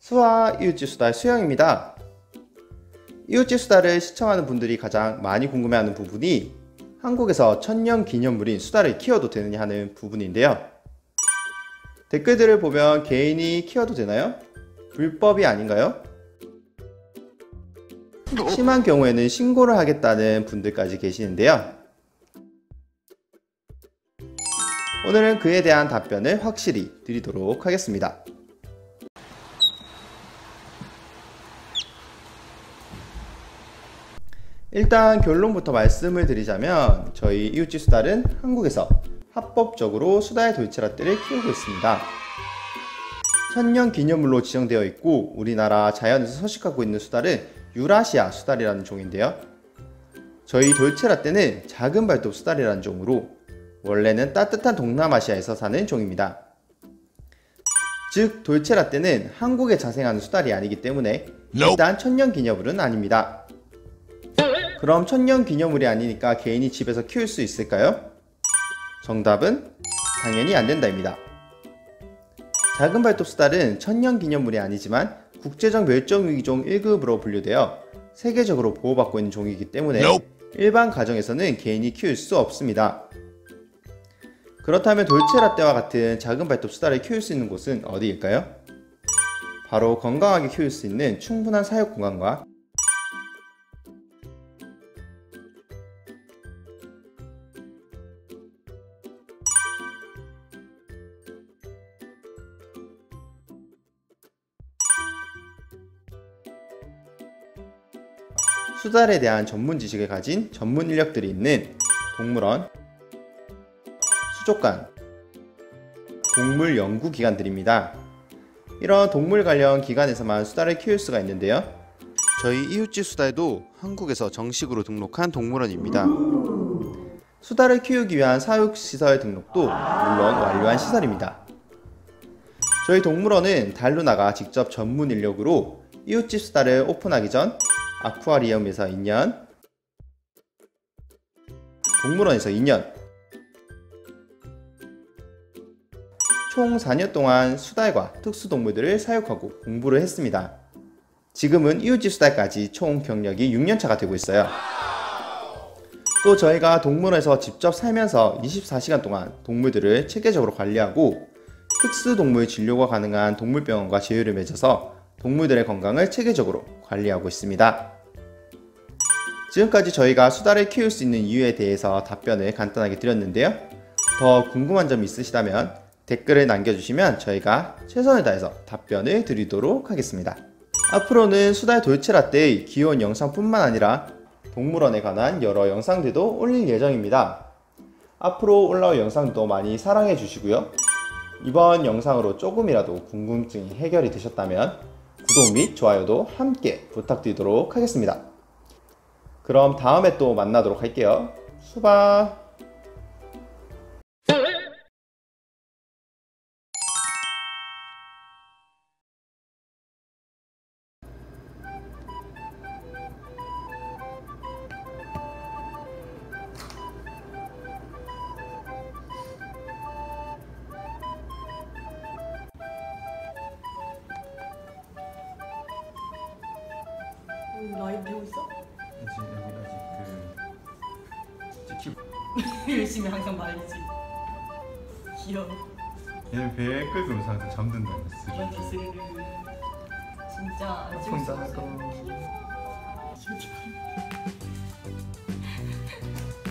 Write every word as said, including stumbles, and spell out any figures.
수아 이웃집 수다 수영입니다. 이웃집 수다를 시청하는 분들이 가장 많이 궁금해하는 부분이 한국에서 천년 기념물인 수다를 키워도 되느냐 하는 부분인데요. 댓글들을 보면 개인이 키워도 되나요? 불법이 아닌가요? 심한 경우에는 신고를 하겠다는 분들까지 계시는데요. 오늘은 그에 대한 답변을 확실히 드리도록 하겠습니다. 일단 결론부터 말씀을 드리자면 저희 이웃집 수달은 한국에서 합법적으로 수다의 돌체라떼를 키우고 있습니다. 천년 기념물로 지정되어 있고 우리나라 자연에서 서식하고 있는 수달은 유라시아 수달이라는 종인데요. 저희 돌체라떼는 작은 발톱 수달이라는 종으로 원래는 따뜻한 동남아시아에서 사는 종입니다. 즉 돌체라떼는 한국에 자생하는 수달이 아니기 때문에 일단 천년 기념물은 아닙니다. 그럼 천년 기념물이 아니니까 개인이 집에서 키울 수 있을까요? 정답은 당연히 안된다입니다. 작은 발톱 수달은 천년 기념물이 아니지만 국제적 멸종위기종 일 급으로 분류되어 세계적으로 보호받고 있는 종이기 때문에 일반 가정에서는 개인이 키울 수 없습니다. 그렇다면 돌체라떼와 같은 작은 발톱 수달을 키울 수 있는 곳은 어디일까요? 바로 건강하게 키울 수 있는 충분한 사육 공간과 수달에 대한 전문 지식을 가진 전문 인력들이 있는 동물원, 수족관, 동물 연구기관들입니다. 이런 동물 관련 기관에서만 수달을 키울 수가 있는데요. 저희 이웃집 수달도 한국에서 정식으로 등록한 동물원입니다. 수달을 키우기 위한 사육시설 등록도 물론 완료한 시설입니다. 저희 동물원은 달로 나가 직접 전문 인력으로 이웃집 수달을 오픈하기 전 아쿠아리움에서 이 년, 동물원에서 이 년, 총 사 년 동안 수달과 특수동물들을 사육하고 공부를 했습니다. 지금은 이웃집 수달까지 총 경력이 육 년 차가 되고 있어요. 또 저희가 동물원에서 직접 살면서 이십사 시간 동안 동물들을 체계적으로 관리하고 특수동물 진료가 가능한 동물병원과 제휴를 맺어서 동물들의 건강을 체계적으로 관리하고 있습니다. 지금까지 저희가 수달을 키울 수 있는 이유에 대해서 답변을 간단하게 드렸는데요. 더 궁금한 점이 있으시다면 댓글을 남겨주시면 저희가 최선을 다해서 답변을 드리도록 하겠습니다. 앞으로는 수달 돌체라떼의 귀여운 영상뿐만 아니라 동물원에 관한 여러 영상들도 올릴 예정입니다. 앞으로 올라올 영상도 많이 사랑해 주시고요. 이번 영상으로 조금이라도 궁금증이 해결이 되셨다면 구독 및 좋아요도 함께 부탁드리도록 하겠습니다. 그럼 다음에 또 만나도록 할게요. 수바. 라이브 배우고 있어? 지금 여기 아직 그 찍히고 열심히 항상 말이지. 귀여워. 얘는 배에 끌고 있는 상태에서 잠든다 맞지 스르르. 진짜 안 찍을 수 없어.